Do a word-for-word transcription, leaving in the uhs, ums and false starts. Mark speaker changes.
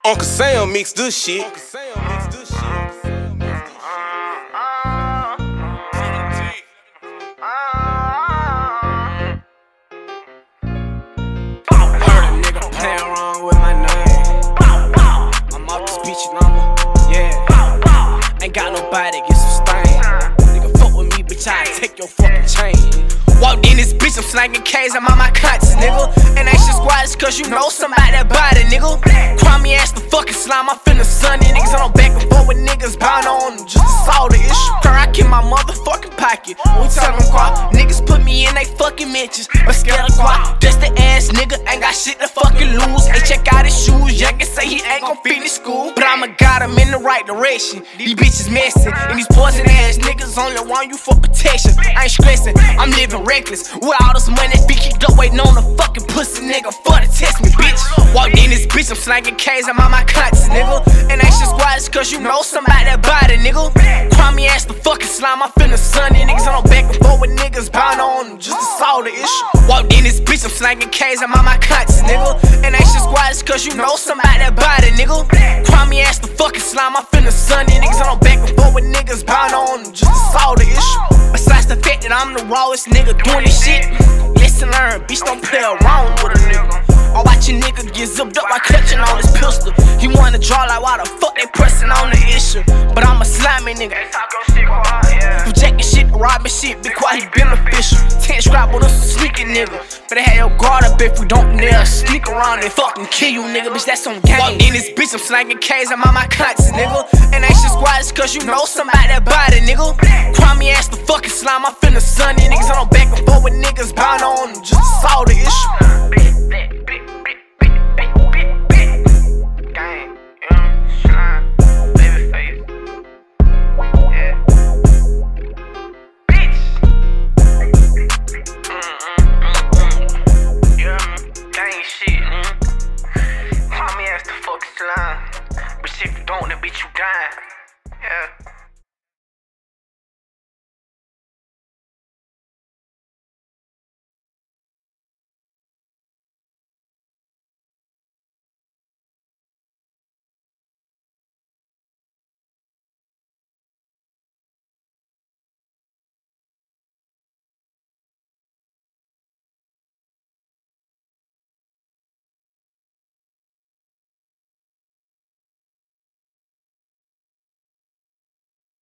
Speaker 1: Uncle Sam mix this shit.
Speaker 2: Got nobody, get some stain. Nigga, fuck with me, bitch, I take your fucking chain. Walked in this bitch, I'm slanging K's, I'm on my conscience, nigga. And that shit squad is cause you know somebody that bought it, nigga. Crummy ass the fucking slime, I finna sunny. Niggas on back and forth with niggas bound on them, just to solve the issue. Crack in my motherfucking pocket. We tell them Qwa, niggas put me in they fucking mentions, but scared of Qwa. Just the ass nigga, ain't got shit to fucking lose. Hey, check out his shoes, young can say he ain't gon' finish school, but I'ma guide him in the right direction. These bitches messing, and these poison ass niggas only want you for protection. I ain't stressing, I'm living reckless. With all this money, be kicked up waiting on a fucking pussy nigga for to test me, bitch. Walked in this bitch, I'm slanging K's, I'm on my conscience, nigga. And that shit squad is cause you know somebody that bought it, nigga. Crummy ass the fucking slime, I finna sunny. Niggas on back and forth with niggas bound on them, just to solve the issue. Walked in this bitch, I'm slanging K's, I'm on my conscience, nigga. And that shit squad is cause you know somebody that bought it, nigga. Crummy ass the fucking slime, I finna sunny. Niggas on back and forth with niggas bound on them, just to solve the issue. Besides the fact that I'm the rawest nigga doing this shit, listen, learn, bitch, don't play around with a nigga. I watch a nigga get zipped up by clutching on his pistol. He wanna draw like why the fuck they pressing on the issue. But I'm a slimy nigga. You jacking shit, robbing shit, be quiet, he beneficial. Ten scrap with us a sneaky nigga. But they had your guard up if we don't dare sneak around and fucking kill you, nigga. Bitch, that's on game. Walked in this bitch, I'm slanging K's, I'm on my conscience, nigga. And that shit squad is cause you know somebody that bought it, nigga. Crummy ass the fucking slime, I finna sunny. Niggas on back and forth with niggas bound on them, just to solve the issue.